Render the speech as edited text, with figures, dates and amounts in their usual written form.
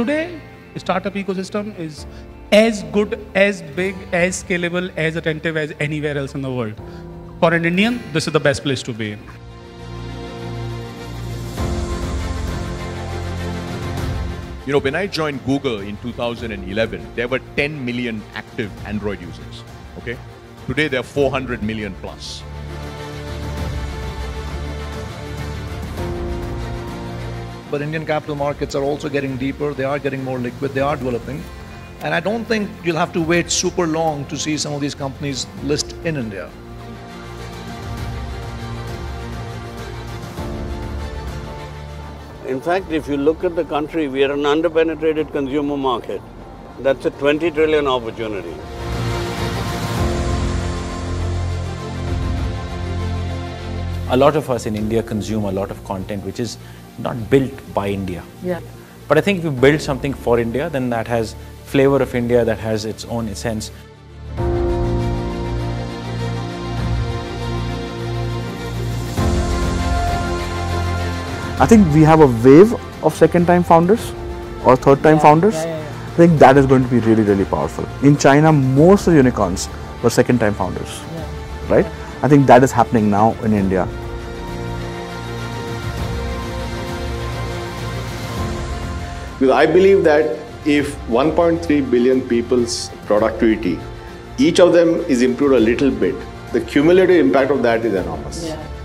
today, startup ecosystem is as good, as big, as scalable, as attentive as anywhere else in the world. For an Indian, this is the best place to be. You know, when I joined Google in 2011, there were 10 million active Android users, okay? Today, there are 400 million plus. But Indian capital markets are also getting deeper, they are getting more liquid, they are developing. And I don't think you'll have to wait super long to see some of these companies list in India. In fact, if you look at the country, we are an under-penetrated consumer market. That's a 20 trillion opportunity. A lot of us in India consume a lot of content which is not built by India. Yeah. But I think if you build something for India, then that has flavor of India, that has its own essence. I think we have a wave of second-time founders or third-time founders. I think that is going to be really, really powerful. In China, most of the unicorns were second-time founders, right? I think that is happening now in India. Because I believe that if 1.3 billion people's productivity, each of them is improved a little bit, the cumulative impact of that is enormous. Yeah.